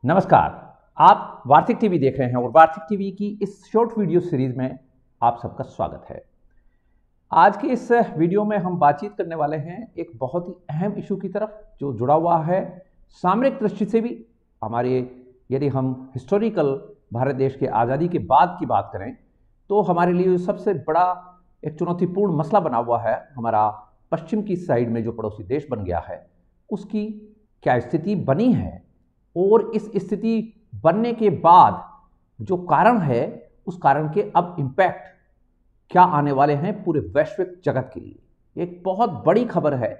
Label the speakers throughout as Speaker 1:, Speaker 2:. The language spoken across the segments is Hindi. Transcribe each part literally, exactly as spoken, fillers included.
Speaker 1: नमस्कार। आप वार्तिक टीवी देख रहे हैं और वार्तिक टीवी की इस शॉर्ट वीडियो सीरीज में आप सबका स्वागत है। आज की इस वीडियो में हम बातचीत करने वाले हैं एक बहुत ही अहम इशू की तरफ जो जुड़ा हुआ है सामरिक दृष्टि से भी। हमारे यदि हम हिस्टोरिकल भारत देश के आज़ादी के बाद की बात करें तो हमारे लिए सबसे बड़ा एक चुनौतीपूर्ण मसला बना हुआ है हमारा पश्चिम की साइड में जो पड़ोसी देश बन गया है उसकी क्या स्थिति बनी है और इस स्थिति बनने के बाद जो कारण है उस कारण के अब इम्पैक्ट क्या आने वाले हैं पूरे वैश्विक जगत के लिए। एक बहुत बड़ी खबर है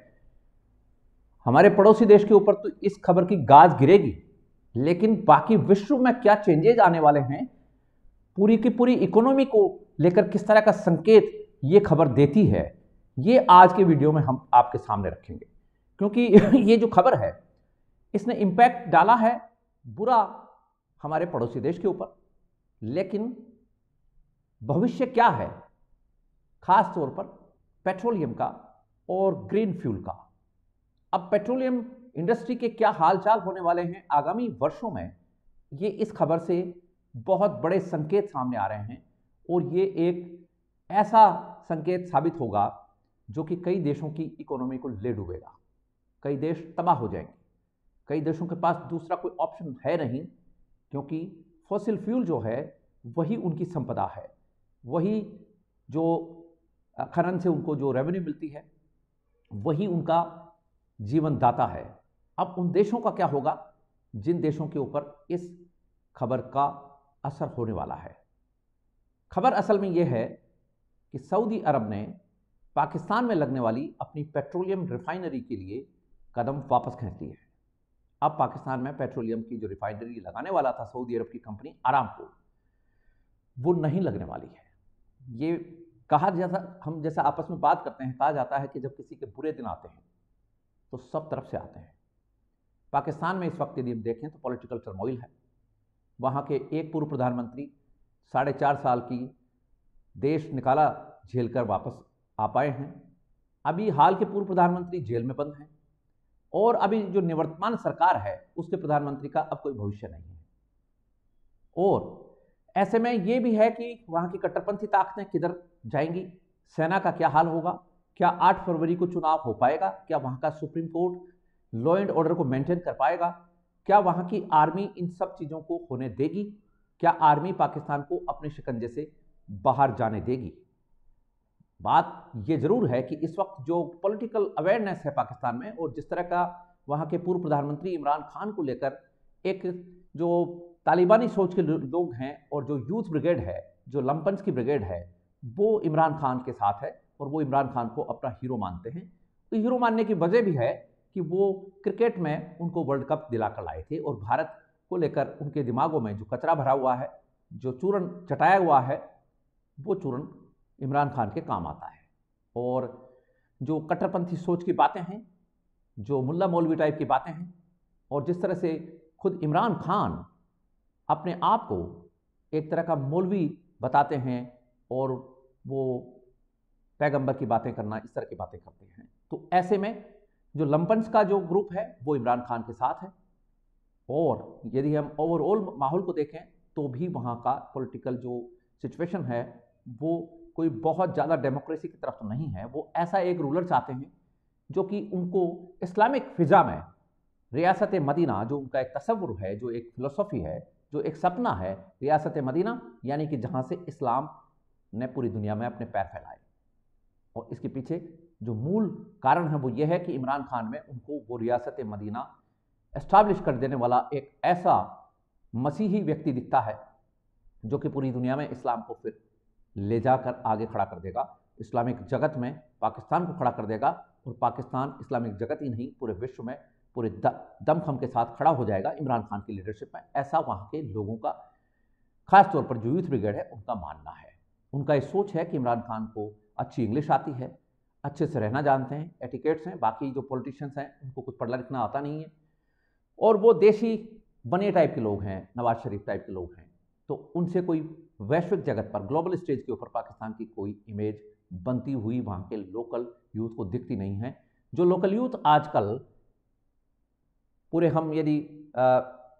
Speaker 1: हमारे पड़ोसी देश के ऊपर, तो इस खबर की गाज गिरेगी, लेकिन बाकी विश्व में क्या चेंजेस आने वाले हैं, पूरी की पूरी इकोनॉमी को लेकर किस तरह का संकेत ये खबर देती है, ये आज के वीडियो में हम आपके सामने रखेंगे। क्योंकि ये जो खबर है इसने इम्पैक्ट डाला है बुरा हमारे पड़ोसी देश के ऊपर, लेकिन भविष्य क्या है, खास तौर पर पेट्रोलियम का और ग्रीन फ्यूल का। अब पेट्रोलियम इंडस्ट्री के क्या हालचाल होने वाले हैं आगामी वर्षों में, ये इस खबर से बहुत बड़े संकेत सामने आ रहे हैं और ये एक ऐसा संकेत साबित होगा जो कि कई देशों की इकोनॉमी को ले डूबेगा। कई देश तबाह हो जाएंगे, कई देशों के पास दूसरा कोई ऑप्शन है नहीं, क्योंकि फॉसिल फ्यूल जो है वही उनकी संपदा है, वही जो खनन से उनको जो रेवेन्यू मिलती है वही उनका जीवन दाता है। अब उन देशों का क्या होगा जिन देशों के ऊपर इस खबर का असर होने वाला है। खबर असल में यह है कि सऊदी अरब ने पाकिस्तान में लगने वाली अपनी पेट्रोलियम रिफाइनरी के लिए कदम वापस खींच लिए है। अब पाकिस्तान में पेट्रोलियम की जो रिफाइनरी लगाने वाला था सऊदी अरब की कंपनी आरामको, वो नहीं लगने वाली है। ये कहा जैसा हम जैसा आपस में बात करते हैं, कहा जाता है कि जब किसी के बुरे दिन आते हैं तो सब तरफ से आते हैं। पाकिस्तान में इस वक्त यदि हम देखें तो पॉलिटिकल टर्मोइल है। वहाँ के एक पूर्व प्रधानमंत्री साढ़े चार साल की देश निकाला झेल कर वापस आ पाए हैं। अभी हाल के पूर्व प्रधानमंत्री जेल में बंद हैं और अभी जो निवर्तमान सरकार है उसके प्रधानमंत्री का अब कोई भविष्य नहीं है। और ऐसे में ये भी है कि वहाँ की कट्टरपंथी ताकतें किधर जाएंगी, सेना का क्या हाल होगा, क्या आठ फरवरी को चुनाव हो पाएगा, क्या वहाँ का supreme court law and order को मेंटेन कर पाएगा, क्या वहाँ की आर्मी इन सब चीज़ों को होने देगी, क्या आर्मी पाकिस्तान को अपने शिकंजे से बाहर जाने देगी। बात ये जरूर है कि इस वक्त जो पॉलिटिकल अवेयरनेस है पाकिस्तान में और जिस तरह का वहाँ के पूर्व प्रधानमंत्री इमरान खान को लेकर एक जो तालिबानी सोच के लोग हैं और जो यूथ ब्रिगेड है, जो लंपन्स की ब्रिगेड है, वो इमरान खान के साथ है और वो इमरान खान को अपना हीरो मानते हैं। तो हीरो मानने की वजह भी है कि वो क्रिकेट में उनको वर्ल्ड कप दिलाकर लाए थे और भारत को लेकर उनके दिमागों में जो कचरा भरा हुआ है, जो चूरन चटाया हुआ है, वो चूरन इमरान खान के काम आता है। और जो कट्टरपंथी सोच की बातें हैं, जो मुल्ला मौलवी टाइप की बातें हैं, और जिस तरह से खुद इमरान खान अपने आप को एक तरह का मौलवी बताते हैं और वो पैगंबर की बातें करना, इस तरह की बातें करते हैं, तो ऐसे में जो लंपन्स का जो ग्रुप है वो इमरान खान के साथ है। और यदि हम ओवरऑल माहौल को देखें तो भी वहाँ का पॉलिटिकल जो सिचुएशन है वो कोई बहुत ज़्यादा डेमोक्रेसी की तरफ तो नहीं है। वो ऐसा एक रूलर चाहते हैं जो कि उनको इस्लामिक फिजा में रियासत मदीना, जो उनका एक तस्वुर है, जो एक फिलोसफी है, जो एक सपना है, रियासत मदीना यानी कि जहाँ से इस्लाम ने पूरी दुनिया में अपने पैर फैलाए। और इसके पीछे जो मूल कारण है वो ये है कि इमरान खान में उनको वो रियासत मदीना एस्टैब्लिश कर देने वाला एक ऐसा मसीही व्यक्ति दिखता है जो कि पूरी दुनिया में इस्लाम को फिर ले जाकर आगे खड़ा कर देगा, इस्लामिक जगत में पाकिस्तान को खड़ा कर देगा। और पाकिस्तान इस्लामिक जगत ही नहीं पूरे विश्व में पूरे दमखम के साथ खड़ा हो जाएगा इमरान खान की लीडरशिप में, ऐसा वहाँ के लोगों का, खास तौर पर जो यूथ ब्रिगेड है उनका मानना है। उनका ये सोच है कि इमरान खान को अच्छी इंग्लिश आती है, अच्छे से रहना जानते हैं, एटिकेट्स हैं, बाकी जो पॉलिटिशियंस हैं उनको कुछ पढ़ना लिखना आता नहीं है, और वो देशी बने टाइप के लोग हैं, नवाज शरीफ टाइप के लोग हैं। तो उनसे कोई वैश्विक जगत पर, ग्लोबल स्टेज के ऊपर पाकिस्तान की कोई इमेज बनती हुई वहाँ के लोकल यूथ को दिखती नहीं है। जो लोकल यूथ आजकल पूरे हम यदि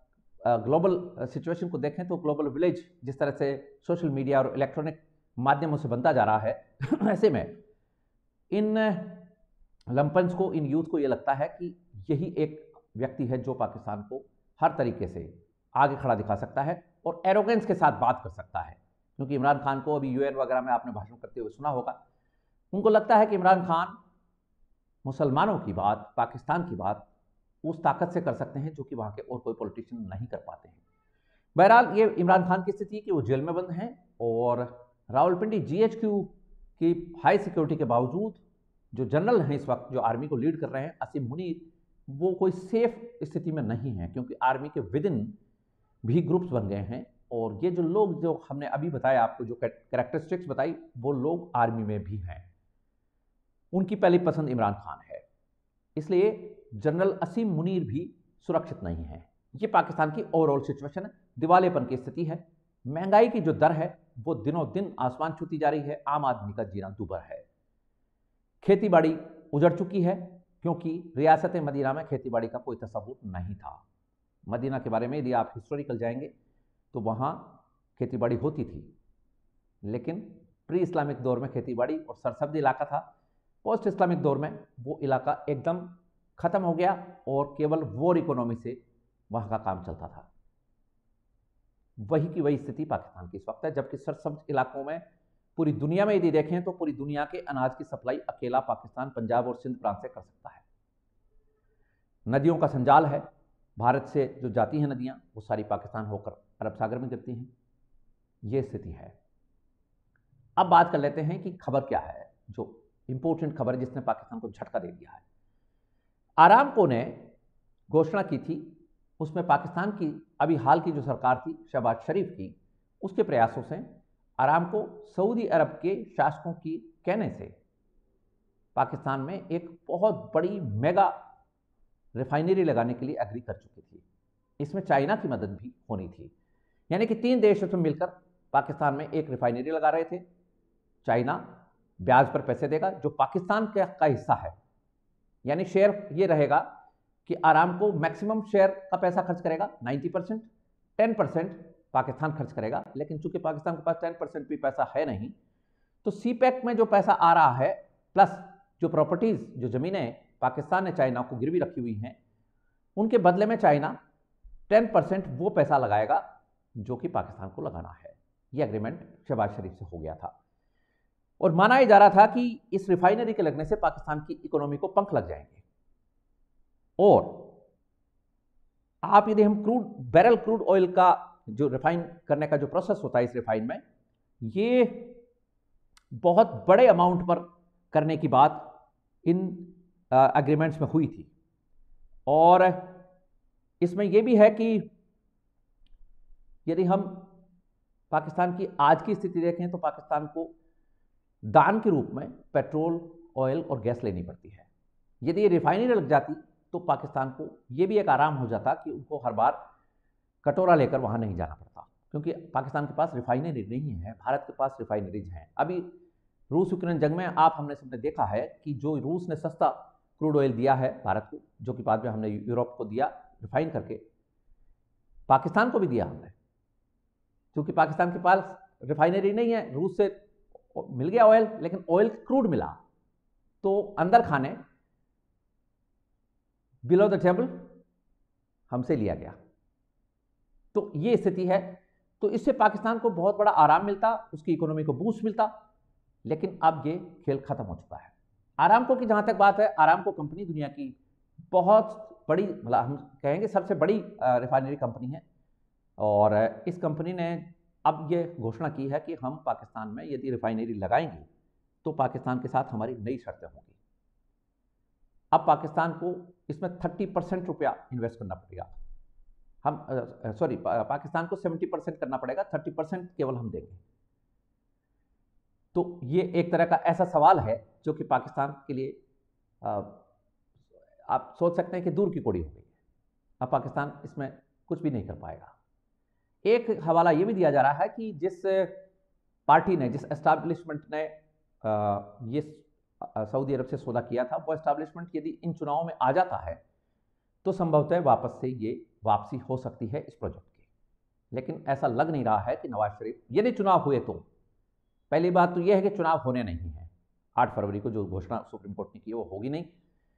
Speaker 1: ग्लोबल सिचुएशन को देखें तो ग्लोबल विलेज जिस तरह से सोशल मीडिया और इलेक्ट्रॉनिक माध्यमों से बनता जा रहा है ऐसे में इन लंपन्स को, इन यूथ को ये लगता है कि यही एक व्यक्ति है जो पाकिस्तान को हर तरीके से आगे खड़ा दिखा सकता है और एरोगेंस के साथ बात कर सकता है। क्योंकि इमरान खान को अभी यूएन वगैरह में आपने भाषण करते हुए सुना होगा, उनको लगता है कि इमरान खान मुसलमानों की बात, पाकिस्तान की बात उस ताकत से कर सकते हैं जो कि वहाँ के और कोई पॉलिटिशियन नहीं कर पाते हैं। बहरहाल ये इमरान खान की स्थिति कि वो जेल में बंद हैं और रावलपिंडी जीएचक्यू की हाई सिक्योरिटी के बावजूद जो जनरल हैं इस वक्त, जो आर्मी को लीड कर रहे हैं, असीम मुनीर, वो कोई सेफ स्थिति में नहीं है क्योंकि आर्मी के विद इन भी ग्रुप्स बन गए हैं। और ये जो लोग जो हमने अभी बताया आपको, जो कैरेक्टरिस्टिक्स बताई, वो लोग आर्मी में भी हैं, उनकी पहली पसंद इमरान खान है। इसलिए जनरल असीम मुनीर भी सुरक्षित नहीं है। ये पाकिस्तान की ओवरऑल सिचुएशन है, दिवालेपन की स्थिति है, महंगाई की जो दर है वो दिनों दिन आसमान छूती जा रही है, आम आदमी का जीना दुभर है, खेती बाड़ी उजड़ चुकी है क्योंकि रियासत मदीना में खेती बाड़ी का कोई तस्वुर नहीं था। मदीना के बारे में यदि आप हिस्टोरिकल जाएंगे तो वहाँ खेती बाड़ी होती थी, लेकिन प्री इस्लामिक दौर में खेती बाड़ी और सरसब्ज इलाका था। पोस्ट इस्लामिक दौर में वो इलाका एकदम ख़त्म हो गया और केवल वॉर इकोनॉमी से वहाँ का काम चलता था। वही की वही स्थिति पाकिस्तान की इस वक्त है, जबकि सरसब्ज इलाकों में पूरी दुनिया में यदि देखें तो पूरी दुनिया के अनाज की सप्लाई अकेला पाकिस्तान, पंजाब और सिंध प्रांत से कर सकता है। नदियों का संजाल है, भारत से जो जाती हैं नदियां वो सारी पाकिस्तान होकर अरब सागर में गिरती हैं। ये स्थिति है। अब बात कर लेते हैं कि खबर क्या है, जो इंपॉर्टेंट खबर जिसने पाकिस्तान को झटका दे दिया है। आरामको ने घोषणा की थी, उसमें पाकिस्तान की अभी हाल की जो सरकार थी शहबाज शरीफ की, उसके प्रयासों से आरामको सऊदी अरब के शासकों की कहने से पाकिस्तान में एक बहुत बड़ी मेगा रिफाइनरी लगाने के लिए एग्री कर चुकी थी। इसमें चाइना की मदद भी होनी थी, यानी कि तीन देश उसमें मिलकर पाकिस्तान में एक रिफाइनरी लगा रहे थे। चाइना ब्याज पर पैसे देगा जो पाकिस्तान का, का हिस्सा है, यानी शेयर ये रहेगा कि आरामको मैक्सिमम शेयर का पैसा खर्च करेगा नब्बे परसेंट, दस परसेंट पाकिस्तान खर्च करेगा। लेकिन चूंकि पाकिस्तान के पास दस परसेंट भी पैसा है नहीं, तो सीपैक में जो पैसा आ रहा है प्लस जो प्रॉपर्टीज, जो जमीनें पाकिस्तान ने चाइना को गिरवी रखी हुई हैं, उनके बदले में चाइना दस परसेंट वो पैसा लगाएगा जो कि पाकिस्तान को लगाना है। ये एग्रीमेंट शहबाज शरीफ से हो गया था और माना ही जा रहा था कि इस रिफाइनरी के लगने से पाकिस्तान की इकोनॉमी को पंख लग जाएंगे। और आप यदि हम क्रूड बैरल क्रूड ऑयल का जो रिफाइन करने का जो प्रोसेस होता है इस रिफाइन में, ये बहुत बड़े अमाउंट पर करने की बात इन एग्रीमेंट्स में हुई थी। और इसमें यह भी है कि यदि हम पाकिस्तान की आज की स्थिति देखें तो पाकिस्तान को दान के रूप में पेट्रोल, ऑयल और गैस लेनी पड़ती है। यदि ये रिफाइनरी लग जाती तो पाकिस्तान को ये भी एक आराम हो जाता कि उनको हर बार कटोरा लेकर वहाँ नहीं जाना पड़ता, क्योंकि पाकिस्तान के पास रिफाइनरी नहीं है, भारत के पास रिफाइनरीज हैं। अभी रूस यूक्रेन जंग में आप हमने सबने देखा है कि जो रूस ने सस्ता क्रूड ऑयल दिया है भारत को, जो कि बाद में हमने यूरोप को दिया रिफाइन करके, पाकिस्तान को भी दिया हमने, क्योंकि पाकिस्तान के पास रिफाइनरी नहीं है। रूस से मिल गया ऑयल, लेकिन ऑयल क्रूड मिला तो अंदर खाने बिलो द टेबल हमसे लिया गया। तो ये स्थिति है। तो इससे पाकिस्तान को बहुत बड़ा आराम मिलता, उसकी इकोनॉमी को बूस्ट मिलता, लेकिन अब ये खेल खत्म हो चुका है। आरामको की जहां तक बात है, आरामको कंपनी दुनिया की बहुत बड़ी, मतलब हम कहेंगे सबसे बड़ी रिफाइनरी कंपनी है और इस कंपनी ने अब ये घोषणा की है कि हम पाकिस्तान में यदि रिफाइनरी लगाएंगे तो पाकिस्तान के साथ हमारी नई शर्तें होंगी। अब पाकिस्तान को इसमें तीस परसेंट रुपया इन्वेस्ट करना पड़ेगा। हम सॉरी पाकिस्तान को सत्तर परसेंट करना पड़ेगा, तीस परसेंट केवल हम देंगे। तो ये एक तरह का ऐसा सवाल है जो कि पाकिस्तान के लिए आ, आप सोच सकते हैं कि दूर की कौड़ी हो गई है। अब पाकिस्तान इसमें कुछ भी नहीं कर पाएगा। एक हवाला ये भी दिया जा रहा है कि जिस पार्टी ने, जिस एस्टैब्लिशमेंट ने आ, ये सऊदी अरब से सौदा किया था, वो एस्टैब्लिशमेंट यदि इन चुनावों में आ जाता है तो संभवतः वापस से ये वापसी हो सकती है इस प्रोजेक्ट की। लेकिन ऐसा लग नहीं रहा है कि नवाज शरीफ, यदि चुनाव हुए तो, पहली बात तो यह है कि चुनाव होने नहीं है। आठ फरवरी को जो घोषणा सुप्रीम कोर्ट ने की वो होगी नहीं।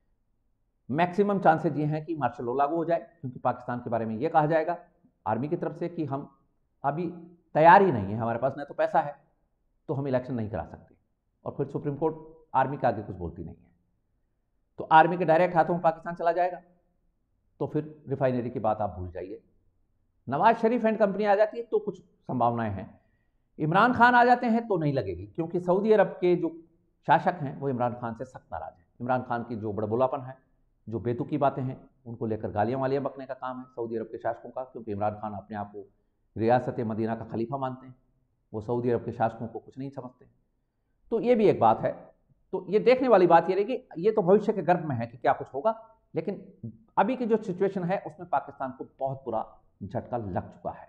Speaker 1: मैक्सिमम चांसेज ये हैं कि मार्शल लॉ लागू हो जाए, क्योंकि पाकिस्तान के बारे में ये कहा जाएगा आर्मी की तरफ से कि हम अभी तैयार ही नहीं है, हमारे पास न तो पैसा है तो हम इलेक्शन नहीं करा सकते। और फिर सुप्रीम कोर्ट आर्मी के आगे कुछ बोलती नहीं है, तो आर्मी के डायरेक्ट हाथों में पाकिस्तान चला जाएगा, तो फिर रिफाइनरी की बात आप भूल जाइए। नवाज शरीफ एंड कंपनी आ जाती है तो कुछ संभावनाएं हैं। इमरान खान आ जाते हैं तो नहीं लगेगी, क्योंकि सऊदी अरब के जो शासक हैं वो इमरान खान से सख्त नाराज हैं। इमरान खान की जो बड़बोलापन है, जो बेतुकी बातें हैं, उनको लेकर गालियां वालियां बकने का काम है सऊदी अरब के शासकों का, क्योंकि इमरान खान अपने आप को रियासत मदीना का खलीफा मानते हैं, वो सऊदी अरब के शासकों को कुछ नहीं समझते। तो ये भी एक बात है। तो ये देखने वाली बात ये रहेगी, ये तो भविष्य के गर्भ में है कि क्या कुछ होगा, लेकिन अभी की जो सिचुएशन है उसमें पाकिस्तान को बहुत बुरा झटका लग चुका है।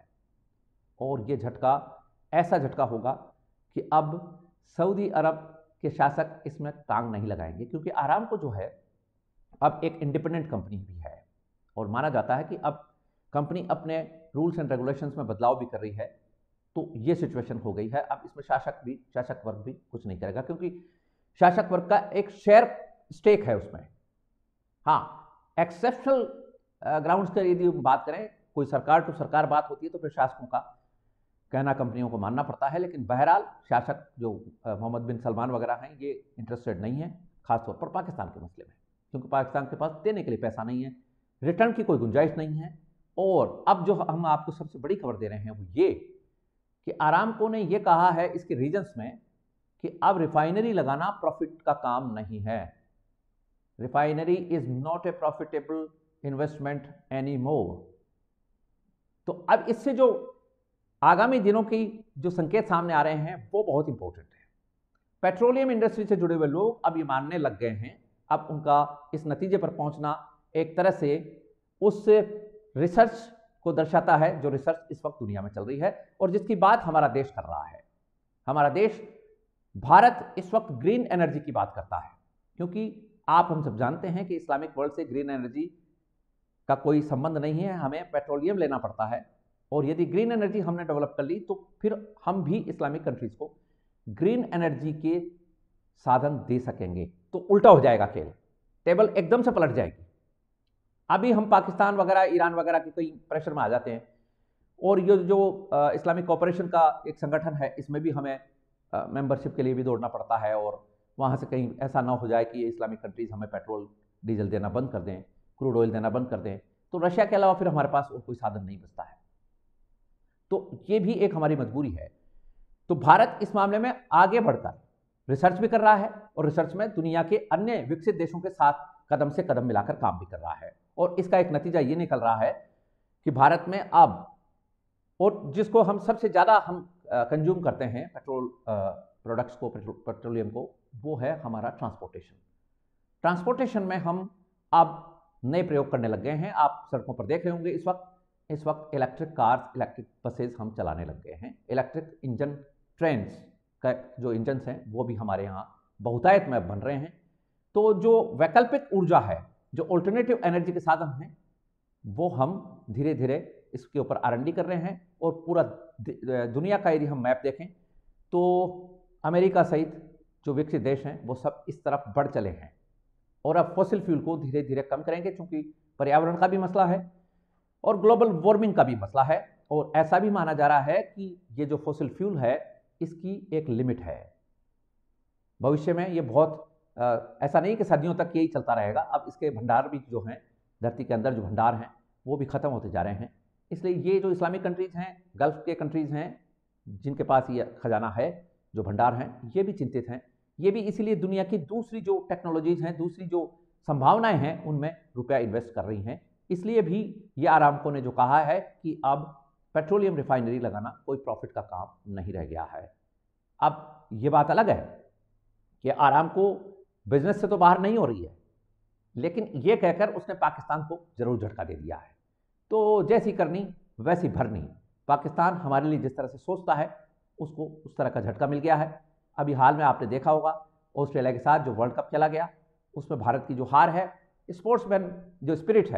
Speaker 1: और ये झटका ऐसा झटका होगा कि अब सऊदी अरब के शासक इसमें टांग नहीं लगाएंगे, क्योंकि आरामको जो है अब एक इंडिपेंडेंट कंपनी भी है और माना जाता है कि अब कंपनी अपने रूल्स एंड रेगुलेशंस में बदलाव भी कर रही है। तो ये सिचुएशन हो गई है। अब इसमें शासक भी शासक वर्ग भी कुछ नहीं करेगा, क्योंकि शासक वर्ग का एक शेयर स्टेक है उसमें। हाँ, एक्सेप्शनल ग्राउंड्स की यदि बात करें, कोई सरकार टू सरकार बात होती है तो फिर शासकों का कहना कंपनियों को मानना पड़ता है। लेकिन बहरहाल शासक जो मोहम्मद बिन सलमान वगैरह हैं ये इंटरेस्टेड नहीं है, खासतौर पर पाकिस्तान के मसले में, क्योंकि पाकिस्तान के पास देने के लिए पैसा नहीं है, रिटर्न की कोई गुंजाइश नहीं है। और अब जो हम आपको सबसे बड़ी खबर दे रहे हैं वो ये कि आरामको ने ये कहा है इसके रीजंस में कि अब रिफाइनरी लगाना प्रॉफिट का काम नहीं है। Refinery is not a profitable investment any more. तो अब इससे जो आगामी दिनों की जो संकेत सामने आ रहे हैं वो बहुत इंपॉर्टेंट है। पेट्रोलियम इंडस्ट्री से जुड़े हुए लोग अब ये मानने लग गए हैं, अब उनका इस नतीजे पर पहुंचना एक तरह से उस रिसर्च को दर्शाता है जो रिसर्च इस वक्त दुनिया में चल रही है और जिसकी बात हमारा देश कर रहा है। हमारा देश भारत इस वक्त ग्रीन एनर्जी की बात करता है, क्योंकि आप हम सब जानते हैं कि इस्लामिक वर्ल्ड से ग्रीन एनर्जी का कोई संबंध नहीं है, हमें पेट्रोलियम लेना पड़ता है। और यदि ग्रीन एनर्जी हमने डेवलप कर ली तो फिर हम भी इस्लामिक कंट्रीज को ग्रीन एनर्जी के साधन दे सकेंगे। तो उल्टा हो जाएगा खेल, टेबल एकदम से पलट जाएगी। अभी हम पाकिस्तान वगैरह, ईरान वगैरह के कई प्रेशर में आ जाते हैं और ये जो इस्लामिक कोऑपरेशन का एक संगठन है इसमें भी हमें मेंबरशिप के लिए भी दौड़ना पड़ता है और वहाँ से कहीं ऐसा ना हो जाए कि ये इस्लामिक कंट्रीज हमें पेट्रोल डीजल देना बंद कर दें, क्रूड ऑयल देना बंद कर दें, तो रशिया के अलावा फिर हमारे पास और कोई साधन नहीं बचता है। तो ये भी एक हमारी मजबूरी है। तो भारत इस मामले में आगे बढ़कर रिसर्च भी कर रहा है और रिसर्च में दुनिया के अन्य विकसित देशों के साथ कदम से कदम मिलाकर काम भी कर रहा है। और इसका एक नतीजा ये निकल रहा है कि भारत में अब, और जिसको हम सबसे ज़्यादा हम कंज्यूम करते हैं पेट्रोल प्रोडक्ट्स को, पेट्रोलियम को, वो है हमारा ट्रांसपोर्टेशन। ट्रांसपोर्टेशन में हम अब नए प्रयोग करने लग गए हैं। आप सड़कों पर देख रहे होंगे इस वक्त इस वक्त इलेक्ट्रिक कार्स, इलेक्ट्रिक बसेस हम चलाने लग गए हैं। इलेक्ट्रिक इंजन ट्रेन्स का जो इंजन्स हैं वो भी हमारे यहाँ बहुतायत में बन रहे हैं। तो जो वैकल्पिक ऊर्जा है, जो ऑल्टरनेटिव एनर्जी के साधन हैं, वो हम धीरे धीरे इसके ऊपर आर एन डी कर रहे हैं। और पूरा दुनिया का यदि हम मैप देखें तो अमेरिका सहित जो विकसित देश हैं वो सब इस तरफ बढ़ चले हैं और अब फॉसिल फ्यूल को धीरे धीरे कम करेंगे, क्योंकि पर्यावरण का भी मसला है और ग्लोबल वार्मिंग का भी मसला है। और ऐसा भी माना जा रहा है कि ये जो फॉसिल फ्यूल है इसकी एक लिमिट है। भविष्य में ये बहुत आ, ऐसा नहीं कि सदियों तक यही चलता रहेगा। अब इसके भंडार भी जो हैं, धरती के अंदर जो भंडार हैं वो भी ख़त्म होते जा रहे हैं। इसलिए ये जो इस्लामिक कंट्रीज़ हैं, गल्फ़ के कंट्रीज़ हैं, जिनके पास ये खजाना है, जो भंडार हैं, ये भी चिंतित हैं। ये भी इसीलिए दुनिया की दूसरी जो टेक्नोलॉजीज़ हैं, दूसरी जो संभावनाएं हैं, उनमें रुपया इन्वेस्ट कर रही हैं। इसलिए भी ये आरामको ने जो कहा है कि अब पेट्रोलियम रिफाइनरी लगाना कोई प्रॉफिट का काम नहीं रह गया है। अब ये बात अलग है कि आरामको बिजनेस से तो बाहर नहीं हो रही है, लेकिन ये कहकर उसने पाकिस्तान को जरूर झटका दे दिया है। तो जैसी करनी वैसी भरनी। पाकिस्तान हमारे लिए जिस तरह से सोचता है उसको उस तरह का झटका मिल गया है। अभी हाल में आपने देखा होगा ऑस्ट्रेलिया के साथ जो वर्ल्ड कप खेला गया, उसमें भारत की जो हार है, स्पोर्ट्समैन जो स्पिरिट है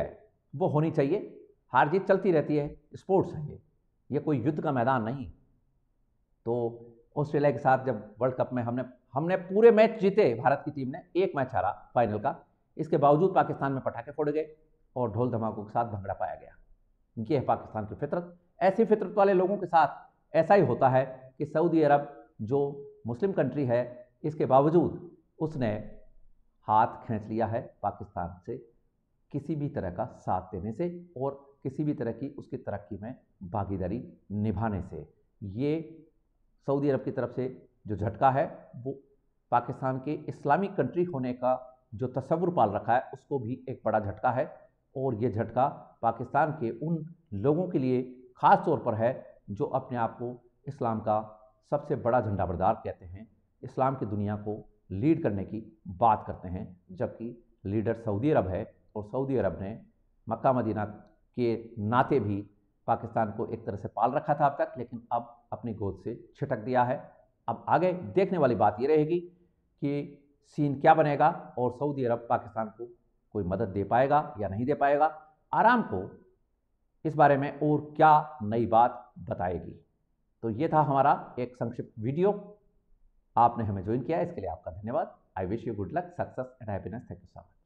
Speaker 1: वो होनी चाहिए। हार जीत चलती रहती है, स्पोर्ट्स है ये ये कोई युद्ध का मैदान नहीं। तो ऑस्ट्रेलिया के साथ जब वर्ल्ड कप में हमने हमने पूरे मैच जीते, भारत की टीम ने एक मैच हारा फाइनल का, इसके बावजूद पाकिस्तान में पटाखे फोड़े गए और ढोल धमाकों के साथ भंगड़ा पाया गया। ये है पाकिस्तान की फितरत। ऐसी फितरत वाले लोगों के साथ ऐसा ही होता है कि सऊदी अरब जो मुस्लिम कंट्री है, इसके बावजूद उसने हाथ खींच लिया है पाकिस्तान से किसी भी तरह का साथ देने से और किसी भी तरह की उसकी तरक्की में भागीदारी निभाने से। ये सऊदी अरब की तरफ से जो झटका है वो पाकिस्तान के इस्लामिक कंट्री होने का जो तस्वुर पाल रखा है उसको भी एक बड़ा झटका है। और ये झटका पाकिस्तान के उन लोगों के लिए ख़ास तौर पर है जो अपने आप को इस्लाम का सबसे बड़ा झंडा बरदार कहते हैं, इस्लाम की दुनिया को लीड करने की बात करते हैं, जबकि लीडर सऊदी अरब है। और सऊदी अरब ने मक्का मदीना के नाते भी पाकिस्तान को एक तरह से पाल रखा था अब तक, लेकिन अब अपनी गोद से छिटक दिया है। अब आगे देखने वाली बात यह रहेगी कि सीन क्या बनेगा और सऊदी अरब पाकिस्तान को कोई मदद दे पाएगा या नहीं दे पाएगा। आराम को इस बारे में और क्या नई बात बताएगी। तो ये था हमारा एक संक्षिप्त वीडियो। आपने हमें ज्वाइन किया, इसके लिए आपका धन्यवाद। I wish you good luck, success and happiness. Thank you so much.